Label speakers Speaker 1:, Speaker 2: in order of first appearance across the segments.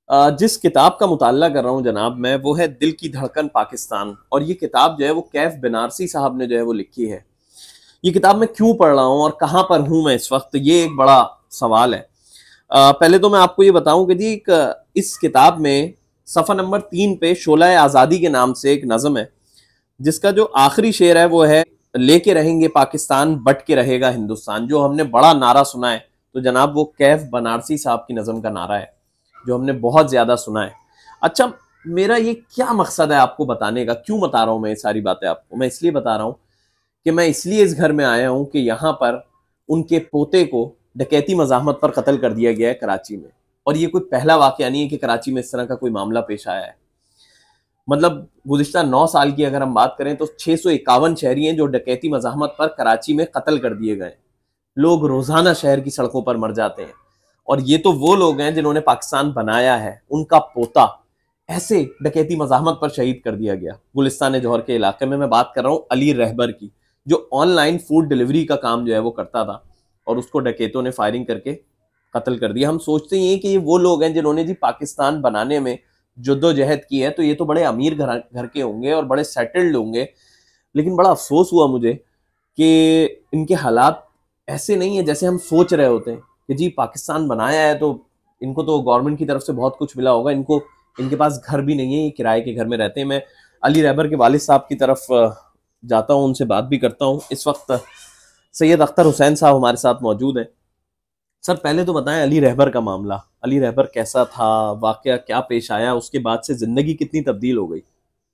Speaker 1: जिस किताब का मुताल्ला कर रहा हूँ जनाब मैं, वो है दिल की धड़कन पाकिस्तान। और ये किताब जो है वो कैफ बनारसी साहब ने जो है वो लिखी है। ये किताब मैं क्यों पढ़ रहा हूँ और कहाँ पर हूँ मैं इस वक्त, ये एक बड़ा सवाल है। पहले तो मैं आपको ये बताऊं कि जी इस किताब में सफ़ा नंबर 3 पे शोला आज़ादी के नाम से एक नज़म है, जिसका जो आखिरी शेर है वो है, लेके रहेंगे पाकिस्तान बट के रहेगा हिंदुस्तान। जो हमने बड़ा नारा सुना है, तो जनाब वो कैफ बनारसी साहब की नज़म का नारा है, जो हमने बहुत ज्यादा सुना है। अच्छा, मेरा ये क्या मकसद है आपको बताने का, क्यों बता रहा हूं मैं ये सारी बातें आपको? मैं इसलिए बता रहा हूं कि मैं इसलिए इस घर में आया हूं कि यहाँ पर उनके पोते को डकैती मज़ाहमत पर कत्ल कर दिया गया है कराची में। और ये कोई पहला वाकया नहीं है कि कराची में इस तरह का कोई मामला पेश आया है। मतलब गुज़िश्ता 9 साल की अगर हम बात करें तो 651 शहरी हैं जो डकैती मज़ाहमत पर कराची में कत्ल कर दिए गए। लोग रोजाना शहर की सड़कों पर मर जाते हैं, और ये तो वो लोग हैं जिन्होंने पाकिस्तान बनाया है। उनका पोता ऐसे डकैती मज़ाहमत पर शहीद कर दिया गया। गुलिस्तान जौहर के इलाके में मैं बात कर रहा हूँ अली रहबर की, जो ऑनलाइन फूड डिलीवरी का काम जो है वो करता था, और उसको डकैतों ने फायरिंग करके कत्ल कर दिया। हम सोचते ही हैं कि ये वो लोग हैं जिन्होंने जी पाकिस्तान बनाने में जद्दोजहद की है, तो ये तो बड़े अमीर घर के होंगे और बड़े सेटल्ड होंगे। लेकिन बड़ा अफसोस हुआ मुझे कि इनके हालात ऐसे नहीं है जैसे हम सोच रहे होते हैं कि जी पाकिस्तान बनाया है तो इनको तो गवर्नमेंट की तरफ से बहुत कुछ मिला होगा। इनको, इनके पास घर भी नहीं है, ये किराए के घर में रहते हैं। मैं अली रहबर के वालिद साहब की तरफ जाता हूँ, उनसे बात भी करता हूँ। इस वक्त सैयद अख्तर हुसैन साहब हमारे साथ मौजूद हैं। सर पहले तो बताएं अली रहबर का मामला, अली रहबर कैसा था, वाकया क्या पेश आया, उसके बाद से जिंदगी कितनी तब्दील हो गई?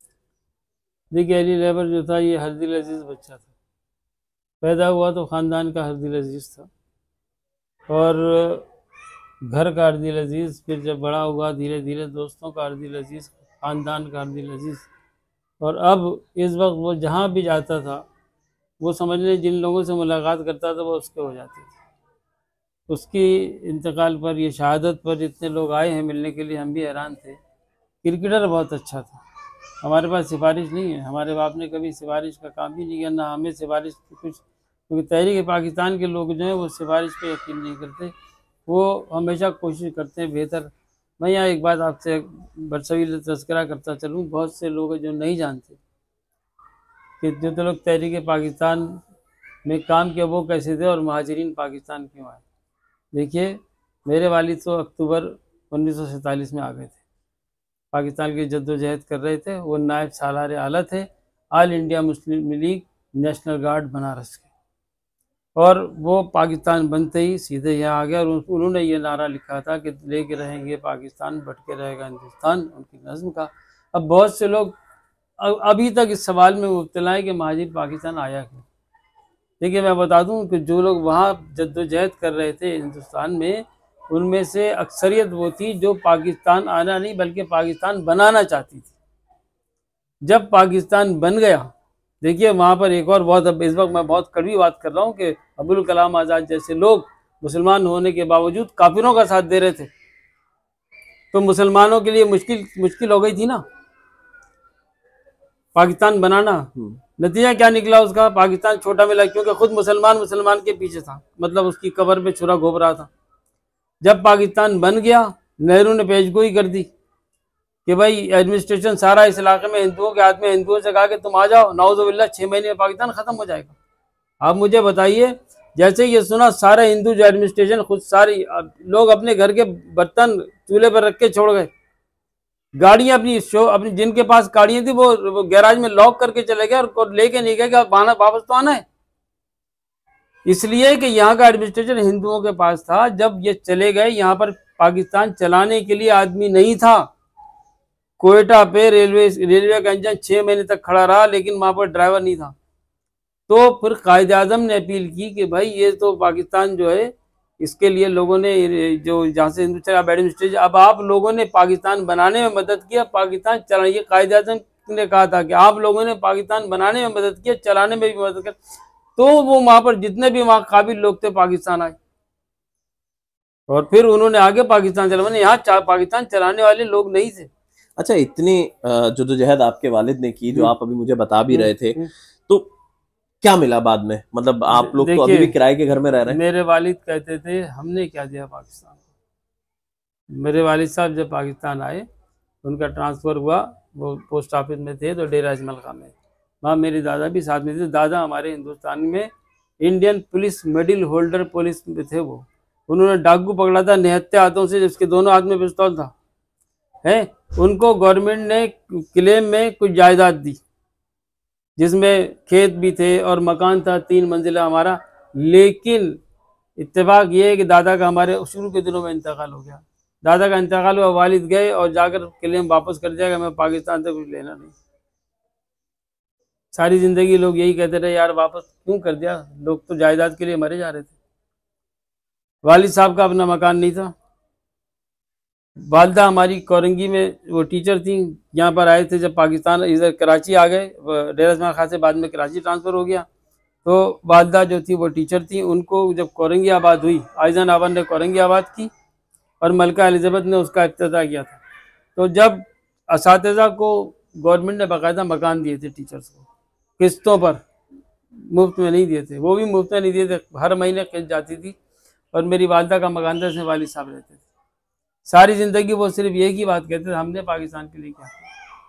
Speaker 2: देखिए, अली रहबर जो था ये हरदिल अजीज बच्चा था। पैदा हुआ तो ख़ानदान का हरदिल अजीज था, और घर का हरदिल अजीज, फिर जब बड़ा हुआ धीरे धीरे दोस्तों का हरदिल अजीज, ख़ानदान का हरदिल अजीज। और अब इस वक्त वो जहाँ भी जाता था, वो समझ लें जिन लोगों से मुलाकात करता था वो उसके हो जाती थी। उसकी इंतकाल पर, ये शहादत पर इतने लोग आए हैं मिलने के लिए, हम भी हैरान थे। क्रिकेटर बहुत अच्छा था। हमारे पास सिफारिश नहीं है, हमारे बाप ने कभी सिफारिश का काम भी नहीं किया, ना हमें सिफारिश की कुछ, क्योंकि तहरीक पाकिस्तान के लोग जो हैं वो सिफारिश पे यकीन नहीं करते। वो हमेशा कोशिश करते हैं बेहतर। मैं यहाँ एक बात आपसे बरसवीर तज़किरा करता चलूँ, बहुत से लोग जो नहीं जानते कि जो तो लोग तहरीक पाकिस्तान में काम किया वो कैसे थे और महाजरीन पाकिस्तान क्यों आए। देखिए, मेरे वालिद तो अक्टूबर 1947 में आ गए थे, पाकिस्तान की जद्दोजहद कर रहे थे। वो नायब सालार आला थे all India Muslim league national guard Banaras के, और वो पाकिस्तान बनते ही सीधे यहाँ आ गया। और उन्होंने ये नारा लिखा था कि लेके रहेंगे पाकिस्तान बट के रहेगा हिंदुस्तान, उनकी नज़म का। अब बहुत से लोग अभी तक इस सवाल में मुब्तला है कि महाजिर पाकिस्तान आया क्यों। देखिए, मैं बता दूं कि जो लोग वहाँ जद्दोजहद कर रहे थे हिंदुस्तान में, उनमें से अक्सरियत वो थी जो पाकिस्तान आना नहीं बल्कि पाकिस्तान बनाना चाहती थी। जब पाकिस्तान बन गया, देखिए वहाँ पर एक और बहुत, अब इस वक्त मैं बहुत कड़वी बात कर रहा हूँ कि अबुल कलाम आज़ाद जैसे लोग मुसलमान होने के बावजूद काफिरों का साथ दे रहे थे, तो मुसलमानों के लिए मुश्किल मुश्किल हो गई थी ना पाकिस्तान बनाना। नतीजा क्या निकला उसका? पाकिस्तान छोटा मिला, क्योंकि खुद मुसलमान मुसलमान के पीछे था, मतलब उसकी कब्र पे छुरा घोप रहा था। जब पाकिस्तान बन गया, नेहरू ने पेशगोई कर दी कि भाई एडमिनिस्ट्रेशन सारा इस इलाके में हिंदुओं के हाथ में, हिंदुओं से कहा कि तुम आ जाओ, नाउजुबिल्लाह 6 महीने में पाकिस्तान खत्म हो जाएगा। आप मुझे बताइए, जैसे ये सुना, सारे हिंदू जो एडमिनिस्ट्रेशन खुद सारी लोग अपने घर के बर्तन चूल्हे पर रख के छोड़ गए, गाड़ियां अपनी जिनके पास गाड़ियां थी वो गैराज में लॉक करके चले गए और लेके नहीं गए कि आप वापस तो आना है। इसलिए कि यहाँ का एडमिनिस्ट्रेशन हिंदुओं के पास था। जब ये चले गए, यहाँ पर पाकिस्तान चलाने के लिए आदमी नहीं था। कोयटा पे रेलवे का इंजन 6 महीने तक खड़ा रहा, लेकिन वहां पर ड्राइवर नहीं था। तो फिर कायद आजम ने अपील की कि भाई ये तो पाकिस्तान जो है, इसके लिए लोगों ने, जो जहाँ से हिंदू चला एडमिनिस्ट्रेशन, अब आप लोगों ने पाकिस्तान बनाने में मदद किया, पाकिस्तान चलाने, ये कायद आजम ने कहा था कि आप लोगों ने पाकिस्तान बनाने में मदद किया, चलाने में भी मदद कर। तो वो वहां पर जितने भी वहां काबिल लोग थे पाकिस्तान आए, और फिर उन्होंने आगे पाकिस्तान चला। मैंने यहाँ पाकिस्तान चलाने वाले लोग नहीं थे।
Speaker 1: अच्छा, इतनी जद्दोजहद आपके वालिद ने की, जो आप अभी मुझे बता भी रहे थे, तो क्या मिला बाद में? मतलब आप लोग तो अभी
Speaker 2: देखिए,
Speaker 1: भी किराए के घर में रह रहे हैं।
Speaker 2: मेरे वालिद कहते थे हमने क्या दिया पाकिस्तान को, मेरे वालिद साहब जब पाकिस्तान आए, उनका ट्रांसफ़र हुआ, वो पोस्ट ऑफिस में थे तो डेरा अजमल खां में, वहाँ मेरे दादा भी साथ में थे। दादा हमारे हिंदुस्तान में Indian police medal holder police में थे। वो उन्होंने डाकू पकड़ा था निहत्थे हाथों से, जिसके दोनों हाथ में पिस्तौल था है। उनको गवर्नमेंट ने क्लेम में कुछ जायदाद दी, जिसमें खेत भी थे और मकान था 3 मंजिला हमारा। लेकिन इत्तेफाक ये है कि दादा का हमारे शुरू के दिनों में इंतकाल हो गया। दादा का इंतकाल हुआ, वालिद गए और जाकर क्लेम वापस कर दिया कि मैं पाकिस्तान से कुछ लेना नहीं। सारी जिंदगी लोग यही कहते रहे, यार वापस क्यों कर दिया, लोग तो जायदाद के लिए मरे जा रहे थे। वालिद साहब का अपना मकान नहीं था। वालदा हमारी कोरंगी में वो टीचर थी, यहाँ पर आए थे जब पाकिस्तान, इधर कराची आ गए, डेरा अजमल खां से बाद में कराची ट्रांसफ़र हो गया। तो वालदा जो थी वो टीचर थी। उनको जब कोरंगी आबाद हुई, आइजन आबाद ने कोरंगी आबाद की और मलका एलिज़ाबेथ ने उसका इफ्तिताह किया था। तो जब असातिज़ा को गवर्नमेंट ने बाकायदा मकान दिए थे टीचर्स को, किस्तों पर, मुफ्त में नहीं दिए थे। वो भी मुफ्त में नहीं दिए थे, हर महीने किस्त जाती थी। और मेरी वालदा का मकान था, जिसमें वालिद साहब रहते थे। सारी ज़िंदगी वो सिर्फ एक ही बात कहते थे, हमने पाकिस्तान के लिए क्या किया।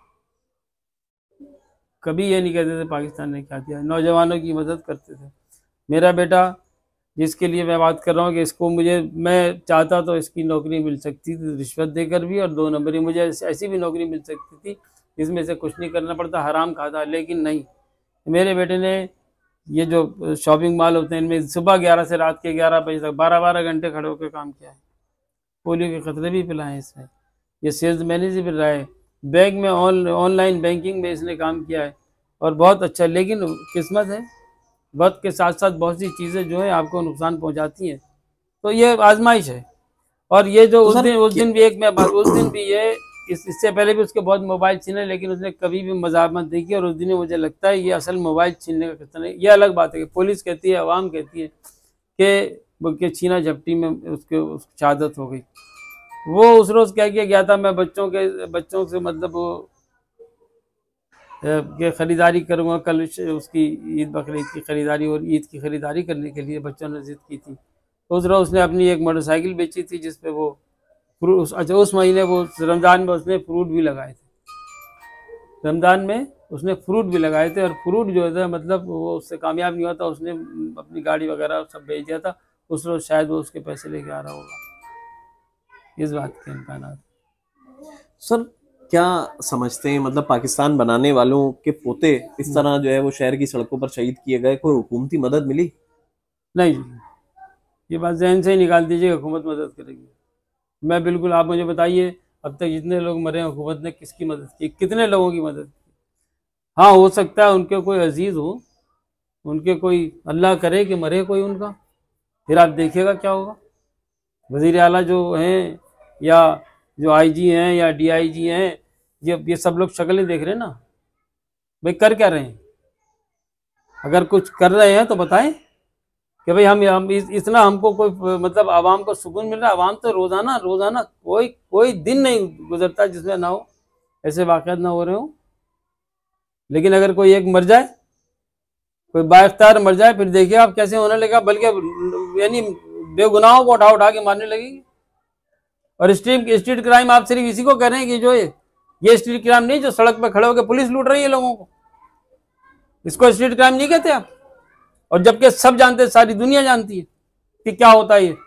Speaker 2: कभी ये नहीं कहते थे पाकिस्तान ने क्या किया। नौजवानों की मदद करते थे। मेरा बेटा, जिसके लिए मैं बात कर रहा हूँ कि इसको मैं चाहता तो इसकी नौकरी मिल सकती थी रिश्वत देकर भी, और 2 नंबरी मुझे ऐसी भी नौकरी मिल सकती थी जिसमें से कुछ नहीं करना पड़ता, हराम खाता। लेकिन नहीं, मेरे बेटे ने ये जो शॉपिंग मॉल होते हैं इनमें सुबह 11 से रात के 11 बजे तक 12-12 घंटे खड़े होकर काम किया है। पोलियो के खतरे भी पिलाए इसने। ये सेल्स मैनेजर भी रहा है, बैंक में ऑनलाइन बैंकिंग में इसने काम किया है और बहुत अच्छा। लेकिन किस्मत है, वक्त के साथ साथ बहुत सी चीज़ें जो है आपको नुकसान पहुंचाती हैं। तो ये आजमाइश है। और ये जो उस दिन भी एक मैं उस दिन भी ये इससे पहले भी उसके बहुत मोबाइल छीने, लेकिन उसने कभी भी मज़ामत नहीं की। और उस दिन मुझे लगता है ये असल मोबाइल छीनने का कितना नहीं, ये अलग बात है कि पुलिस कहती है, अवाम कहती है कि छीना झपटी में उसकी शहादत हो गई। वो उस रोज़ क्या किया गया था, मैं बच्चों से मतलब वो के ख़रीदारी करूँगा कल, उसकी ईद बकरीद की ख़रीदारी और ईद की ख़रीदारी करने के लिए बच्चों ने ज़िद की थी। तो उस रोज़ उसने अपनी एक मोटरसाइकिल बेची थी, जिस पे वो फ्रूट, अच्छा उस महीने वो रमज़ान में उसने फ्रूट भी लगाए थे। रमज़ान में उसने फ्रूट भी लगाए थे, और फ्रूट जो है मतलब वो उससे कामयाब नहीं हुआ था। उसने अपनी गाड़ी वगैरह सब बेच दिया था। उस रोज़ शायद वो उसके पैसे लेके आ रहा होगा, इस बात के इम्कान।
Speaker 1: सर क्या समझते हैं, मतलब पाकिस्तान बनाने वालों के पोते इस तरह जो है वो शहर की सड़कों पर शहीद किए गए, कोई हुकूमती मदद मिली?
Speaker 2: नहीं, ये बात जहन से ही निकाल दीजिए, हुकूमत मदद करेगी। मैं बिल्कुल, आप मुझे बताइए अब तक जितने लोग मरे हैं, हुकूमत ने किसकी मदद की, कितने लोगों की मदद की? हाँ, हो सकता है उनके कोई अजीज़ हो, उनके कोई, अल्लाह करे कि मरे कोई उनका, फिर आप देखिएगा क्या होगा। वज़ीर आला जो हैं या जो आईजी हैं या डीआईजी हैं, ये सब लोग शक्लें देख रहे हैं ना, भाई कर क्या रहे हैं? अगर कुछ कर रहे हैं तो बताएं कि भाई हम इतना हमको कोई मतलब आवाम को सुकून मिल रहा है। आवाम तो रोज़ाना कोई दिन नहीं गुजरता जिसमें ना हो ऐसे वाक़यात ना हो रहे हो। लेकिन अगर कोई एक मर जाए, कोई बाइख्तियार मर जाए, फिर देखिए आप कैसे होने लगा, बल्कि यानी बेगुनाहों को उठा के मारने लगेगी। और स्ट्रीट क्राइम आप सिर्फ इसी को कह रहे हैं कि जो ये स्ट्रीट क्राइम नहीं, जो सड़क पर खड़े होकर पुलिस लूट रही है लोगों को, इसको स्ट्रीट क्राइम नहीं कहते आप? और जबकि सब जानते हैं, सारी दुनिया जानती है कि क्या होता है ये।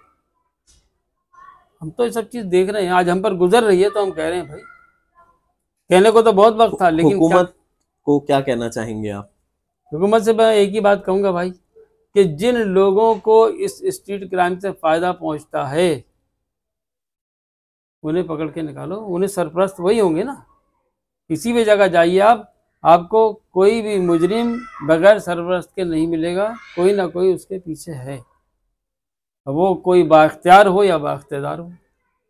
Speaker 2: हम तो ये सब चीज देख रहे हैं, आज हम पर गुजर रही है तो हम कह रहे हैं भाई, कहने को तो बहुत वक्त था। लेकिन
Speaker 1: हुकूमत को क्या कहना चाहेंगे आप?
Speaker 2: हुकूमत से मैं एक ही बात कहूंगा भाई, कि जिन लोगों को इस स्ट्रीट क्राइम से फायदा पहुंचता है उन्हें पकड़ के निकालो। उन्हें सरपरस्त वही होंगे ना। किसी भी जगह जाइए आप, आपको कोई भी मुजरिम बगैर सरपरस्त के नहीं मिलेगा, कोई ना कोई उसके पीछे है। वो कोई बाख्तियार हो या बाख्तियार हो,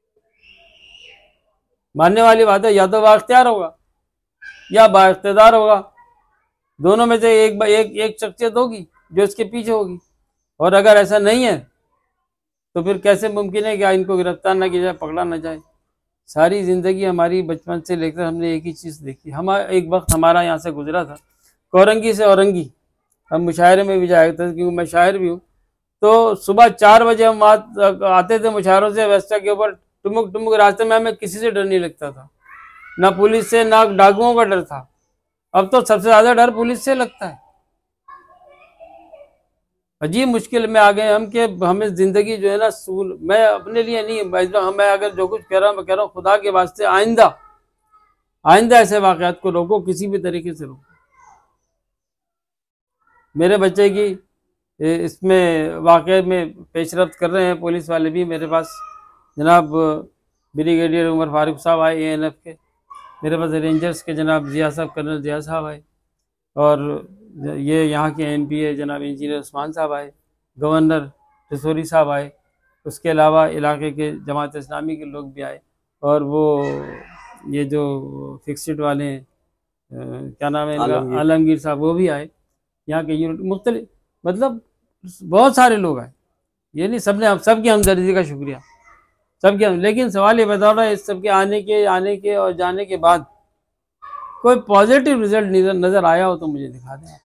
Speaker 2: मानने वाली बात है, या तो बाख्तियार होगा या बाख्तियार होगा, दोनों में से एक शख्सियत होगी जो इसके पीछे होगी। और अगर ऐसा नहीं है तो फिर कैसे मुमकिन है कि इनको गिरफ्तार ना किया जाए, पकड़ा ना जाए? सारी ज़िंदगी हमारी बचपन से लेकर हमने एक ही चीज़ देखी। एक वक्त हमारा यहाँ से गुजरा था, कोरंगी से औरंगी, हम मुशायरे में भी जाए थे क्योंकि मैं शायर भी हूँ। तो सुबह 4 बजे हम आते थे मुशायरों से, वेस्टा के ऊपर टुमुक टुमुक रास्ते में हमें किसी से डर नहीं लगता था, ना पुलिस से ना डाकुओं का डर था। अब तो सबसे ज्यादा डर पुलिस से लगता है। अजीब मुश्किल में आ गए हम कि हमें जिंदगी जो है ना मैं अपने लिए नहीं, मैं अगर जो कुछ कह रहा हूँ मैं कह रहा हूँ खुदा के वास्ते आइंदा ऐसे वाकयात को रोको, किसी भी तरीके से रोको। मेरे बच्चे की इसमें वाकई में पेशरफ्त कर रहे हैं पुलिस वाले भी। मेरे पास जनाब ब्रिगेडियर उमर फारूक साहब आए ANF के, मेरे पास रेंजर्स के जनाब जिया साहब, कर्नल जिया साहब आए, और ये यहाँ के NPA जनाब इंजीनियर उस्मान साहब आए, गवर्नर रिसोरी साहब आए, उसके अलावा इलाके के जमात इस्लामी के लोग भी आए, और वो ये जो फिक्सड वाले हैं क्या नाम है इनका, आलमगीर साहब, वो भी आए। यहाँ के यूनिट मुख्तलिफ, मतलब बहुत सारे लोग आए। ये नहीं सबकी हमदर्दी का शुक्रिया, लेकिन सवाल ये बता रहा है इस सबके आने के और जाने के बाद कोई पॉजिटिव रिजल्ट नज़र आया हो तो मुझे दिखा दें।